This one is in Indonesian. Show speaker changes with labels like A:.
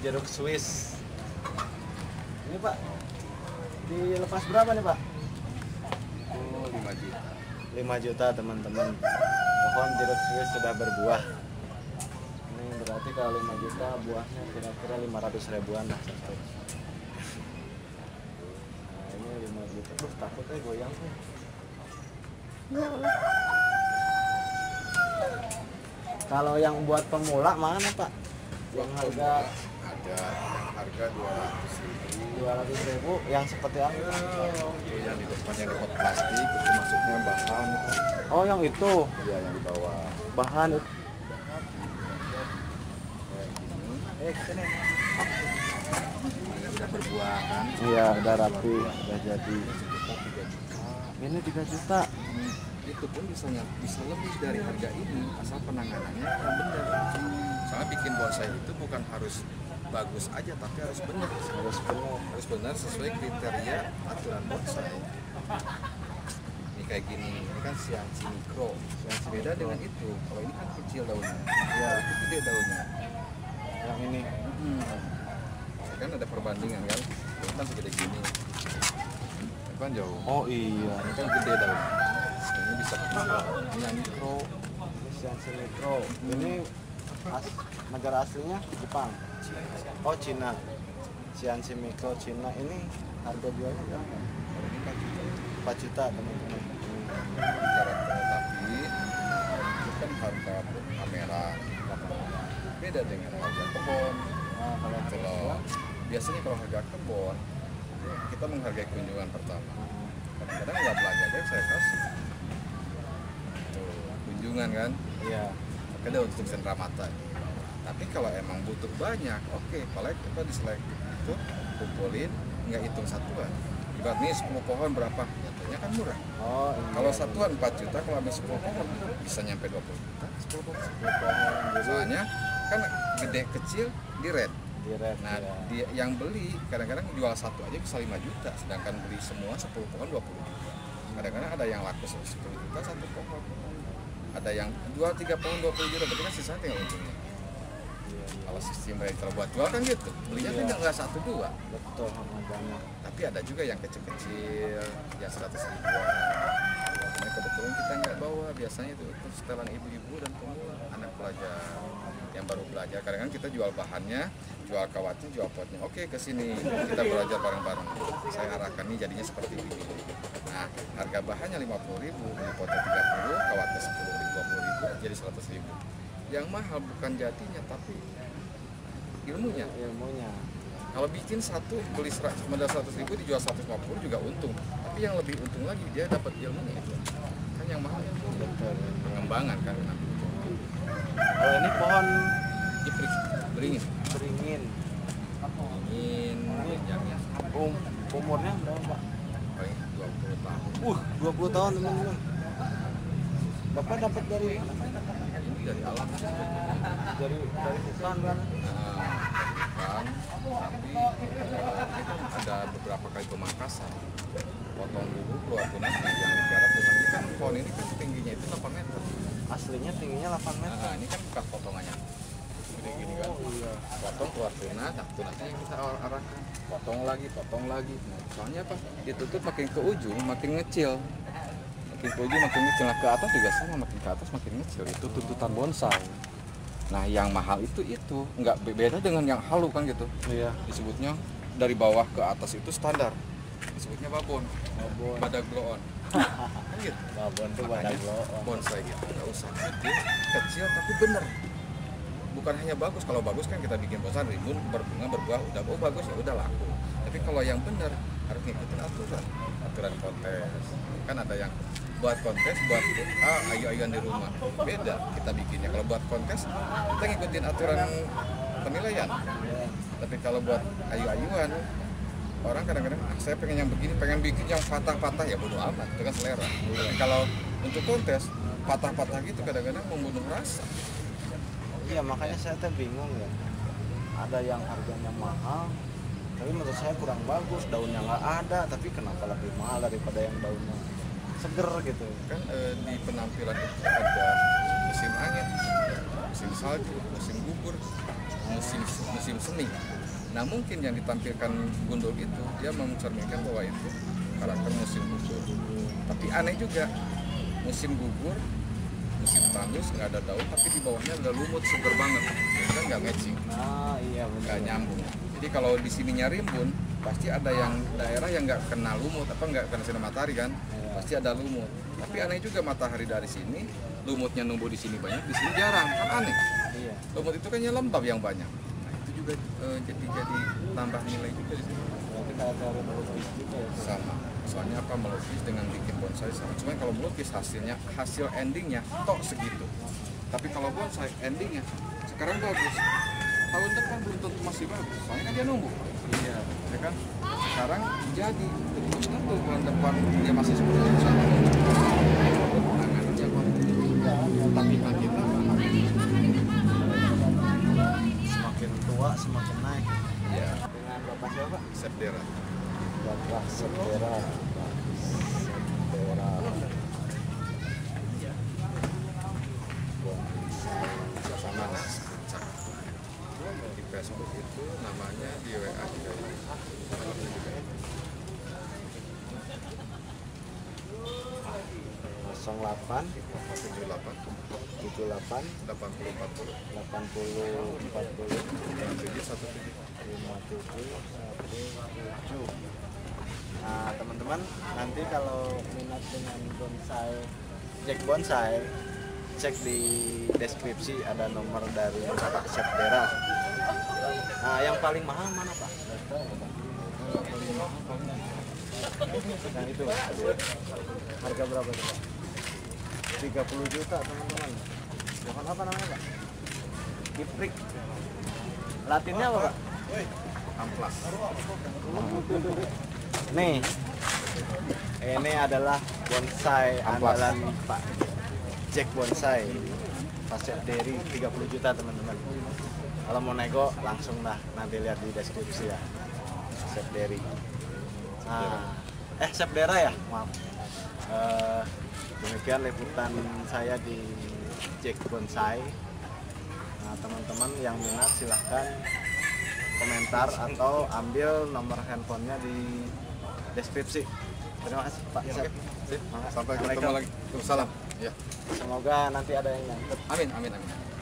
A: jeruk Swiss. Ini Pak, dilepas berapa nih Pak?
B: Oh, 5 juta.
A: 5 juta teman-teman. Pohon jeruk Swiss sudah berbuah. Ini berarti kalau 5 juta buahnya kira-kira 500 ribuan lah satu. Nah ini 5 juta. Tuh takutnya goyang tuh. Kalau yang buat pemula mana Pak? Yang harga
B: Ada yang harga
A: 200 ribu, yang seperti apa?
B: itu yang di depannya di pot plastik, itu masuknya bahan.
A: Oh yang itu,
B: Iya, yang di bawah
A: bahan itu.
B: kayak gini.
A: Sini.
B: Ini udah berbuah kan.
A: Iya udah rapi, udah jadi. Ini 3 juta.
B: Itu pun bisa lebih dari harga ini asal penanganannya yang benar. Soalnya bikin bonsai itu bukan harus bagus aja, tapi harus benar. Harus benar sesuai kriteria aturan bonsai. Ini kayak gini, ini kan Shianchi Micro. Yang beda dengan itu. Kalau ini kan kecil daunnya, ya itu gede daunnya.
A: Yang ini.
B: Kan ada perbandingan kan, ini kan segede gini. Ini kan jauh.
A: Oh iya.
B: Ini kan gede daunnya. Ini bisa kecil. Ini yang mikro.
A: Ini Shianchi Micro. Ini negara aslinya Jepang. Oh Cina. Shianchi Micro Cina. Ini harga jualnya berapa?
B: Ini kan
A: 4 juta teman-teman.
B: karakter, tapi itu kan harga kamera. Beda dengan harga kebun.
A: Nah kalau
B: Kalau biasanya kalau harga kebun kita menghargai kunjungan pertama. Kadang-kadang nggak belanja deh, saya kasih. Tuh, kunjungan kan,
A: iya.
B: ada untuk sentra mata. Tapi kalau emang butuh banyak, oke, paling kita diselek itu kumpulin, nggak hitung satuan. Ibarat nih 10 pohon berapa? Jatuhnya kan murah.
A: Oh iya.
B: Kalau satuan 4 juta, kalau ambil 10 pohon bisa nyampe 20 juta. 10 pohon.
A: 10 pohon. Jadi
B: Soalnya kan gede kecil di red.
A: di red.
B: Nah,
A: Ya.
B: yang beli kadang-kadang jual satu aja bisa 5 juta, sedangkan beli semua 10 pohon 20 juta. Kadang-kadang ada yang laku 10 juta satu pohon. Ada yang jual 3 pohon 20 juta, berarti kan sisanya tinggal untungnya. Kalau sistem rental buat jual kan gitu, belinya
A: Iya.
B: kan nggak 1-2.
A: Betul banyak.
B: Tapi ada juga yang kecil-kecil, yang 100 ribuan. Ini kebetulan kita nggak bawa, biasanya itu setelan ibu-ibu dan pemula, anak pelajar yang baru belajar. Kadang-kadang kita jual bahannya, jual kawatnya, jual potnya. Oke, ke sini kita belajar bareng-bareng. Saya arahkan nih jadinya seperti ini. Nah, harga bahannya 50.000, potnya 30, kawatnya 10.000, 20.000, jadi 100.000. Yang mahal bukan jadinya, tapi ilmunya.
A: Ilmunya.
B: Kalau bikin satu beli modal 100.000 dijual 150 juga untung. Tapi yang lebih untung lagi dia dapat ilmunya itu. Kan yang mahal itu
A: Betul.
B: pengembangan kan.
A: Kalau ini pohon
B: Jeprik, beringin.
A: beringin.
B: Beringin yang
A: Umurnya berapa Pak?
B: paling 20 tahun.
A: 20 tahun teman-teman. Bapak dapat dari
B: Ini dari alam sih.
A: dari hutan kan?
B: Kan, tapi ada beberapa kali pemangkasan. Potong dulu keluar tunasnya yang digarap dengan ini kan pohon ini kan tingginya itu 8 meter.
A: Aslinya tingginya 8 meter.
B: Nah, ini kan bekas potongannya. Gini kan.
A: Oh iya.
B: Potong keluar tunas, nah tunasnya yang kita arahkan. Potong lagi. Nah, soalnya apa? Ditutup makin ke ujung makin ngecil. Makin ke ujung makin ngecil. Nah, ke atas juga sama, makin ke atas makin ngecil. Itu tuntutan bonsai. Nah, yang mahal itu nggak beda dengan yang halu kan gitu.
A: Iya.
B: Disebutnya dari bawah ke atas itu standar. Disebutnya babon,
A: Babon.
B: badak blow on. Kan gitu.
A: Babon tuh
B: Makanya
A: badak blow.
B: bonsai gitu nggak usah gede, kecil tapi bener. Bukan hanya bagus, kalau bagus kan kita bikin bonsai rimbun, berbunga, berbuah, udah bagus ya udah laku. Tapi kalau yang bener harus ngikutin aturan kontes. Kan ada yang buat kontes, buat ayu-ayuan di rumah. Beda kita bikinnya. Kalau buat kontes kita ngikutin aturan penilaian. Tapi kalau buat ayu-ayuan orang kadang-kadang saya pengen yang begini, pengen bikin yang patah-patah ya bodo amat, itu kan selera. Tapi kalau untuk kontes patah-patah gitu kadang-kadang membunuh rasa.
A: Iya makanya saya tuh bingung ya. Ada yang harganya mahal, tapi menurut saya kurang bagus. Daunnya nggak ada, tapi kenapa lebih mahal daripada yang daunnya seger gitu?
B: Kan di penampilan itu ada musim angin, musim salju, musim gugur, musim semi. Nah mungkin yang ditampilkan gundul itu dia mencerminkan bahwa itu karakter musim gugur. Tapi aneh juga, musim gugur, musim tandus nggak ada daun, tapi di bawahnya ada lumut seger banget, itu kan nggak matching,
A: Iya
B: nggak
A: benar.
B: nyambung. Jadi kalau di sininya rimbun, pasti ada yang daerah yang nggak kena lumut, apa nggak kena sinar matahari kan, pasti ada lumut. Tapi aneh juga matahari dari sini, lumutnya numbuh di sini banyak, di sini jarang, kan aneh.
A: Iya.
B: Lumut itu kan lembab yang banyak. Nah itu juga jadi tambah nilai juga di sini.
A: Berarti kayak teori melukis juga ya.
B: Sama. Soalnya apa, melukis dengan bikin bonsai sama. Cuma kalau melukis hasil endingnya tok segitu. Tapi kalau bonsai endingnya sekarang bagus. Tahun depan belum tentu masih bagus. Soalnya kan dia nunggu.
A: Iya.
B: Ya kan? Sekarang jadi belum tentu bulan depan dia masih seperti itu sama. Tangan aja kok. Tapi kita
A: Semakin tua semakin naik.
B: ya
A: Dengan Bapak siapa?
B: Sepdera.
A: Bapak Sepdera. Sepdera.
B: Sama di Facebook itu namanya, di WA juga ya. Namanya juga ya.
A: 08
B: 78
A: 78
B: 80 40
A: 80 40
B: 57 17.
A: 5717. Nah teman-teman, nanti kalau minat dengan bonsai, Jack Bonsai, cek di deskripsi ada nomor dari Pak Sepdera. Nah yang paling mahal mana Pak? Yang itu harga berapa tuh Pak? 30 juta teman-teman. Pohon apa namanya Pak? Kiprik. Latinnya apa Pak?
B: Amplas.
A: Nih, ini adalah bonsai
B: Amplas.
A: andalan Pak Jack Bonsai, Pasir Deri 30 juta teman-teman. Kalau mau nego langsung lah, nanti lihat di deskripsi ya. Chef Deri. Nah, Chef Dera ya, maaf. Demikian liputan saya di Jack Bonsai. Nah, teman-teman yang minat silahkan komentar atau ambil nomor handphonenya di deskripsi. Terima kasih Pak Chef.
B: Sampai ketemu lagi. Salam. Ya.
A: Semoga nanti ada yang nyangkut.
B: Amin, amin, amin.